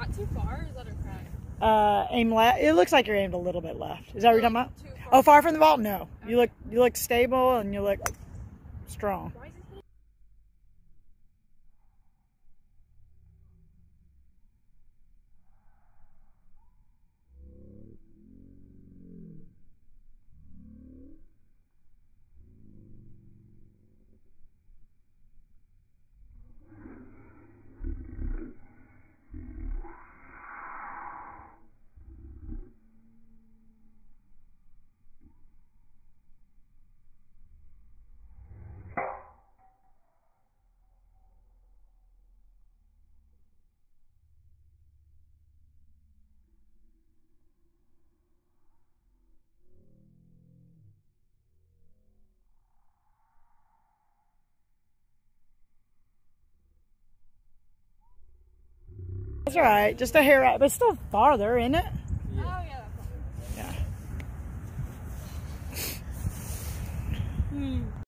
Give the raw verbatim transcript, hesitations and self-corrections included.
that too far, or is that a crack? Uh, aim left. It looks like you're aimed a little bit left. Is that what you're talking about? Too far. Oh, far from the ball? No. You look, you look stable and you look strong. Why is it hitting? That's all right. Just a hair out, but it's still farther, isn't it? Yeah. Oh, yeah, that's Yeah. yeah. Hmm.